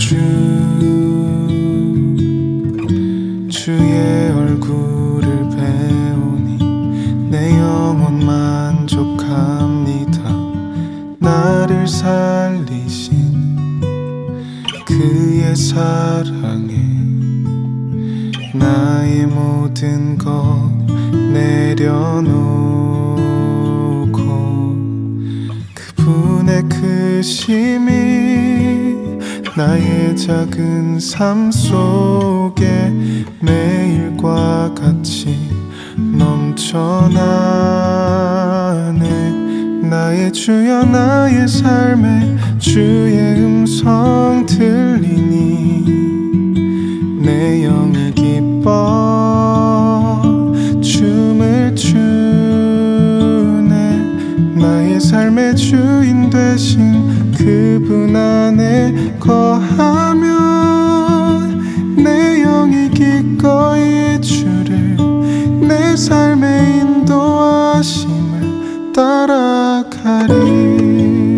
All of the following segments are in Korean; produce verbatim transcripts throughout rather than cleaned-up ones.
주 주의 얼굴을 배우니 내 영혼 만족합니다. 나를 살리신 그의 사랑에 나의 모든 것 내려놓고 그분의 크심이 나의 작은 삶 속에 매일과 같이 넘쳐나네. 나의 주여 나의 삶에 주의 음성 들리니 내 영이 기뻐 춤을 추네. 나의 삶의 주인 되신 그분 안에 거하면 내 영이 기꺼이 주를 내 삶의 인도하심을 따라가리.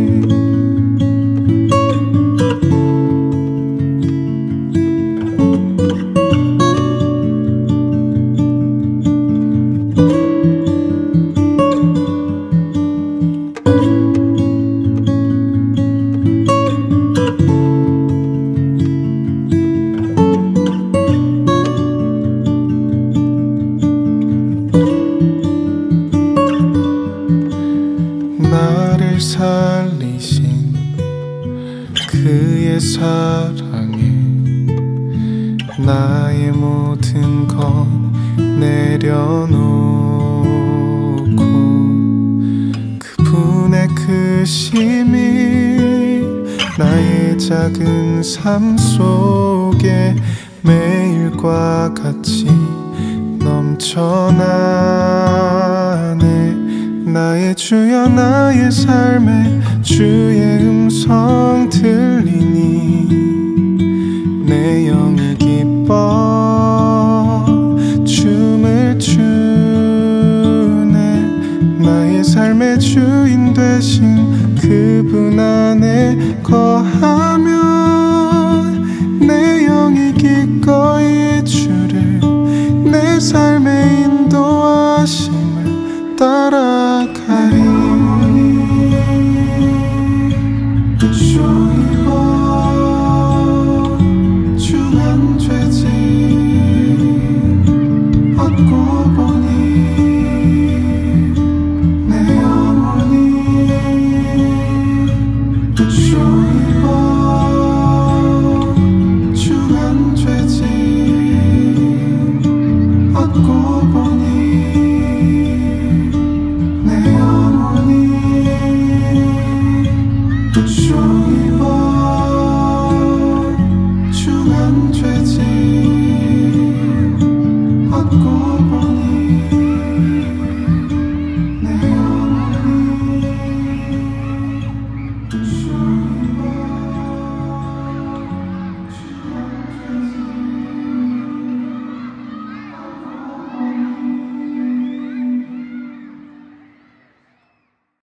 나를 살리신 그의 사랑에 나의 모든 것 내려놓고 그분의 크심이 나의 작은 삶 속에 매일과 같이 넘쳐나네. 나의 주여 나의 삶에 주의 음성 들리니 내 영이 기뻐 춤을 추네. 나의 삶의 주인 되신 그분 안에 거하면 내 영이 기꺼이 주를 내 삶의 인도하심을 따라가.